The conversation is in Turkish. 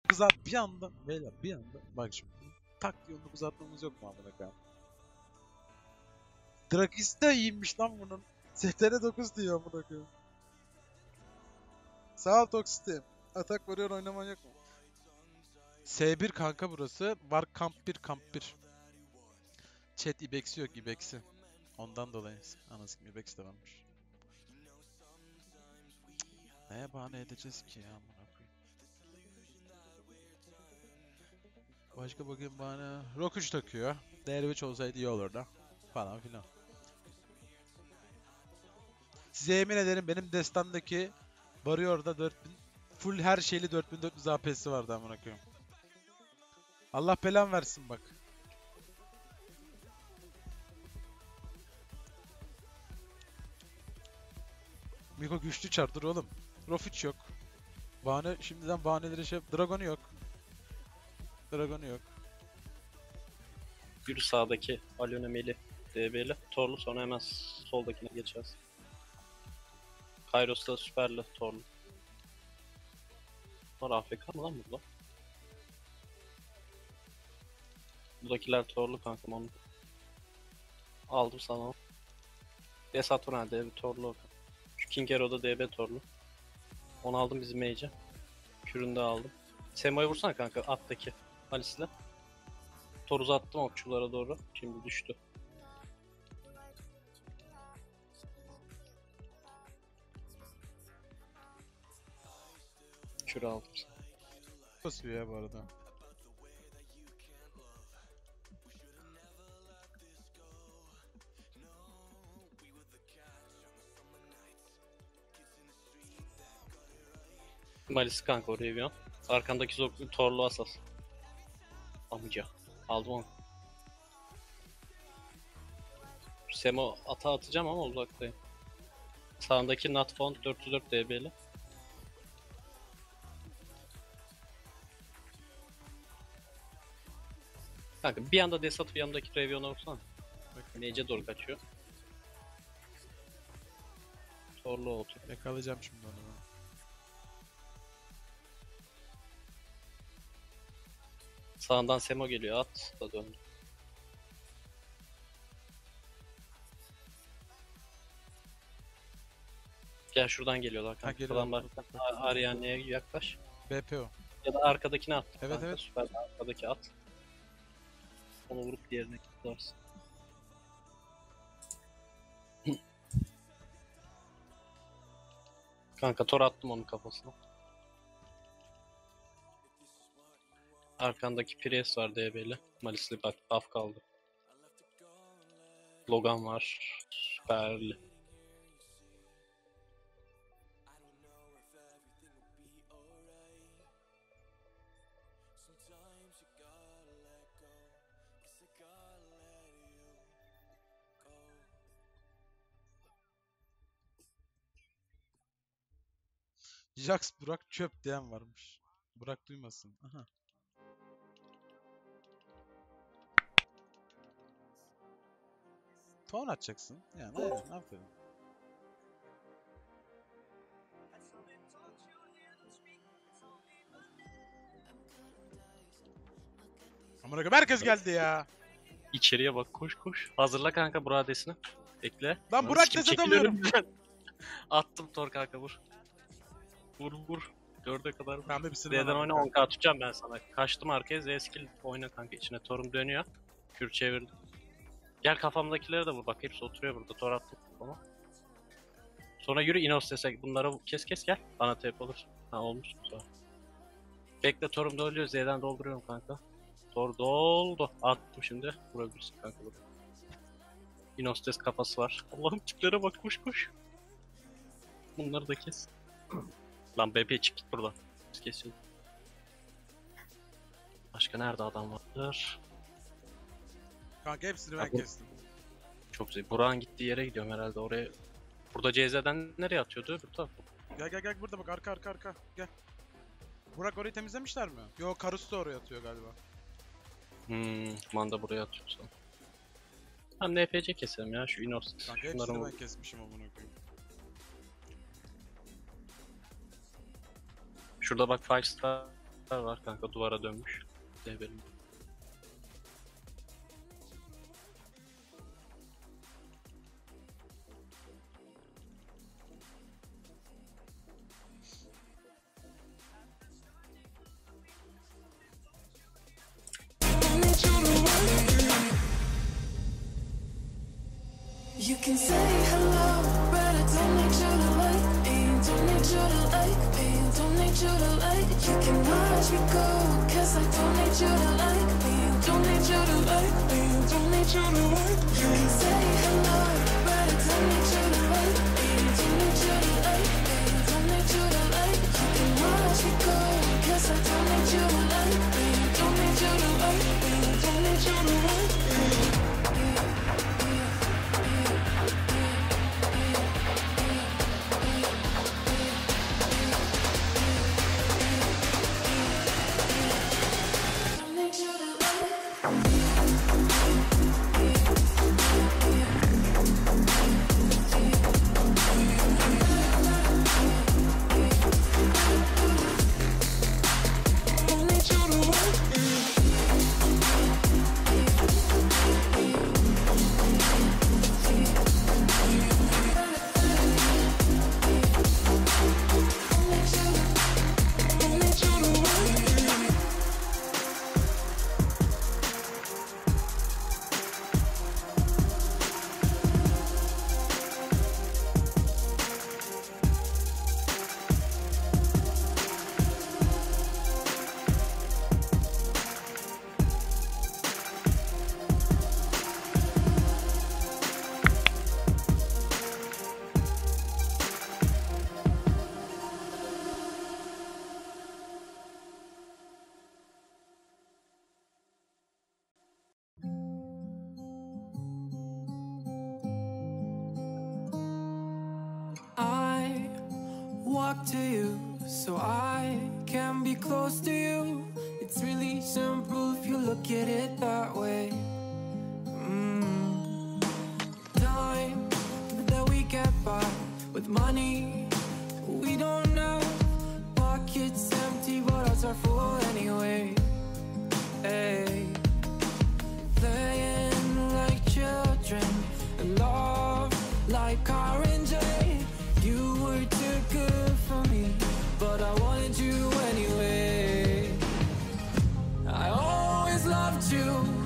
Kızar bir anda beyler bir anda bak şimdi tak diye 19 atmamız yok mu amına koyayım? Drakis de iyiymiş lan bunun. STR 9 diyor amına koyayım. Sağ ol Toxity. Atak Warrior oynaman yok mu? S1 kanka burası. Var kamp 1 kamp 1. Chat ibeksi yok ibeksi. Ondan dolayı anasını ibeksi de varmış. Neye bahane edeceğiz ki ya amına koyayım? Başka bakayım bahane. Rock 3 takıyor. DR3 olsaydı iyi olurdu. Falan filan. Size yemin ederim benim destandaki Warrior'da 4000 full her şeyli 4400 AP'si vardı amına koyayım. Allah belan versin bak. Miko güçlü çardır oğlum. Rof yok. Bahane şimdiden bahaneleri şey Dragon'u yok. Dragon'u yok. Yürü sağdaki Alyonemeli DB'li. Torlu sonra hemen soldakine geçeceğiz. Kairos'ta süperli Torlu. Bunlar AFK mı lan burada? Buradakiler Torlu kankam onu. Aldım sana. Desaturn DB Torlu. Şu King Hero'da DB Torlu. Onu aldım bizim mage'e. Kürünü de aldım. Semo'ya vursana kanka attaki Alice'le. Toruz'u attım okçulara doğru. Şimdi düştü. Kür aldım. Basıyor ya bu arada. Malice kanka oraya bir an. Arkandaki zoklu Torlu asas. Amca. Aldım onu. Semo ata atacağım ama uzaktayım. Sağındaki Nutfound 404 DB'li. Kanka bir anda Desat bir yandaki Revion'a vursana. Mage'e doğru kaçıyor. Torlu otur. Yakalayacağım şimdi onu ben. Sağından Semo geliyor at da döndü. Gel şuradan geliyorlar kanka. geliyorlar. Falan bak. Ariane'ye yaklaş. BPO. Ya da arkadakine at. Evet, kanka. evet. Süper arkadaki at. Onu vurup diğerine kutlarsın. Kanka tor attım onun kafasına. Arkandaki Priest var DB'li. Malisli bak buff kaldı. Logan var. Süperli. Jax Burak çöp diyen varmış. Burak duymasın. Aha. Ton atacaksın. Yani aynen aferin. Amına koyayım herkes geldi ya. İçeriye bak koş koş. Hazırla kanka Burades'ini. Ekle. Lan Burak Sikim dese çekil dalıyorum. önümden. Attım tor kanka vur. Vur vur. 4'e kadar vur. Ben de bir sürü Z'den oyna 10k tutacağım ben sana. Kaçtım arkaya Z skill oyna kanka içine torum dönüyor. Kür çevirdim. Gel kafamdakileri de vur bak hepsi oturuyor burada tor attım kafama. Sonra yürü Inostes'e bunları kes kes gel. Bana TP olur. Ha olmuş sonra. Bekle torum da ölüyor Z'den dolduruyorum kanka. Tor doldu. Attım şimdi. Vurabilirsin kanka burada. Inostes kafası var. Allah'ım tiplere bak koş koş. Bunları da kes. Lan BP çık git buradan. Biz kesiyoruz. Başka nerede adam vardır? Kanka hepsini ben Ya bu- kestim. Çok güzel. Burak'ın gittiği yere gidiyorum herhalde oraya. Burada CZ'den nereye atıyordu? Öbür taraf. Gel gel gel burada bak arka. Gel. Burak orayı temizlemişler mi? Yo Karus da oraya atıyor galiba. Manda buraya atıyorsa. Hem NPC keselim ya şu Inostes. Kanka hepsini ben kesmişim amına koyayım. Şurada bak 5 star Var kanka, duvara dönmüş. Develim. You can say hello, but I don't need you to like me. Don't need you to like me. Don't need you to like. You can watch me go, 'cause I don't need you to like me. Don't need you to like me. Don't need you to like. You can say hello, but I don't need you to like me. Don't need you to like me. Don't need you to like. You can watch me go, 'cause I don't need you to like me. Don't need you to like me. Don't need you to like me. Walk to you so I can be close to you. It's really simple if you look at it that way. Time that we get by with money we don't know. Pockets empty but hearts are full anyway. Hey, playing like children and love like R&J. You were too good for me, but I wanted you anyway. I always loved you.